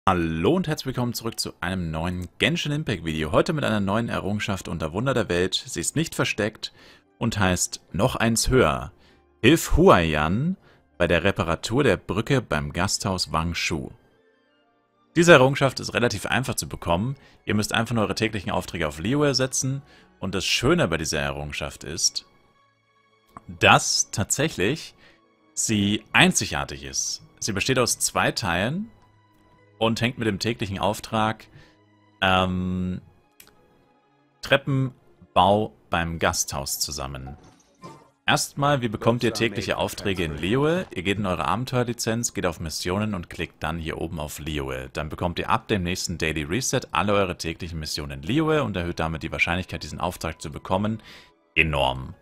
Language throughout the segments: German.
Hallo und herzlich willkommen zurück zu einem neuen Genshin Impact Video. Heute mit einer neuen Errungenschaft unter Wunder der Welt. Sie ist nicht versteckt und heißt noch eins höher. Hilf Huaiyan bei der Reparatur der Brücke beim Gasthaus Wangshu. Diese Errungenschaft ist relativ einfach zu bekommen. Ihr müsst einfach nur eure täglichen Aufträge auf Liyue setzen. Und das Schöne bei dieser Errungenschaft ist, dass tatsächlich sie einzigartig ist. Sie besteht aus 2 Teilen und hängt mit dem täglichen Auftrag Treppenbau beim Gasthaus zusammen. Erstmal, wie bekommt ihr tägliche Aufträge in Liyue? Ihr geht in eure Abenteuerlizenz, geht auf Missionen und klickt dann hier oben auf Liyue. Dann bekommt ihr ab dem nächsten Daily Reset alle eure täglichen Missionen in Liyue und erhöht damit die Wahrscheinlichkeit, diesen Auftrag zu bekommen, enorm.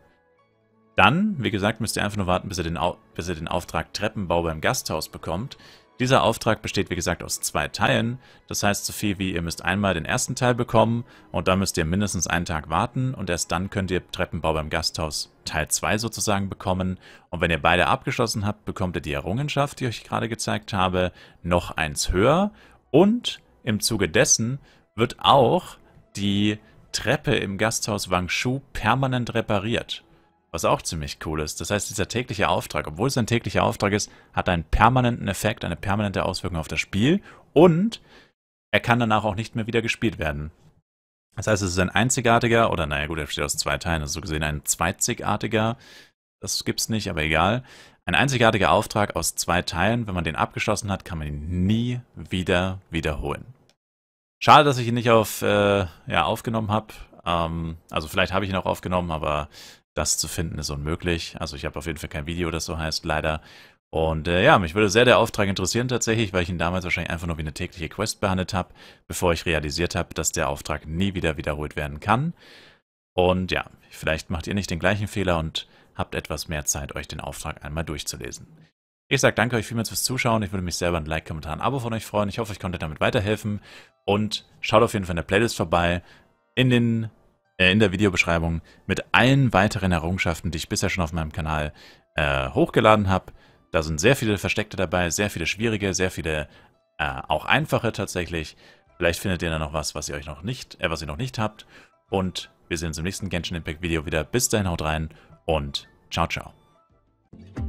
Dann, wie gesagt, müsst ihr einfach nur warten, bis ihr den Auftrag Treppenbau beim Gasthaus bekommt. Dieser Auftrag besteht, wie gesagt, aus 2 Teilen. Das heißt so viel wie, ihr müsst einmal den ersten Teil bekommen und dann müsst ihr mindestens einen Tag warten und erst dann könnt ihr Treppenbau beim Gasthaus Teil 2 sozusagen bekommen. Und wenn ihr beide abgeschlossen habt, bekommt ihr die Errungenschaft, die ich euch gerade gezeigt habe, noch eins höher. Und im Zuge dessen wird auch die Treppe im Gasthaus Wangshu permanent repariert. Was auch ziemlich cool ist. Das heißt, dieser tägliche Auftrag, obwohl es ein täglicher Auftrag ist, hat einen permanenten Effekt, eine permanente Auswirkung auf das Spiel und er kann danach auch nicht mehr wieder gespielt werden. Das heißt, es ist ein einzigartiger, oder naja gut, er besteht aus 2 Teilen, also so gesehen ein zweizigartiger, das gibt's nicht, aber egal. Ein einzigartiger Auftrag aus 2 Teilen, wenn man den abgeschlossen hat, kann man ihn nie wieder wiederholen. Schade, dass ich ihn nicht aufgenommen habe. Also vielleicht habe ich ihn auch aufgenommen, aber das zu finden ist unmöglich. Also ich habe auf jeden Fall kein Video, das so heißt, leider. Und ja, mich würde sehr der Auftrag interessieren tatsächlich, weil ich ihn damals wahrscheinlich einfach nur wie eine tägliche Quest behandelt habe, bevor ich realisiert habe, dass der Auftrag nie wieder wiederholt werden kann. Und ja, vielleicht macht ihr nicht den gleichen Fehler und habt etwas mehr Zeit, euch den Auftrag einmal durchzulesen. Ich sage danke euch vielmals fürs Zuschauen. Ich würde mich selber ein Like, Kommentar, ein Abo von euch freuen. Ich hoffe, ich konnte damit weiterhelfen. Und schaut auf jeden Fall in der Playlist vorbei. In der Videobeschreibung mit allen weiteren Errungenschaften, die ich bisher schon auf meinem Kanal hochgeladen habe. Da sind sehr viele versteckte dabei, sehr viele schwierige, sehr viele auch einfache tatsächlich. Vielleicht findet ihr da noch was, was ihr noch nicht habt. Und wir sehen uns im nächsten Genshin Impact Video wieder. Bis dahin, haut rein und ciao, ciao.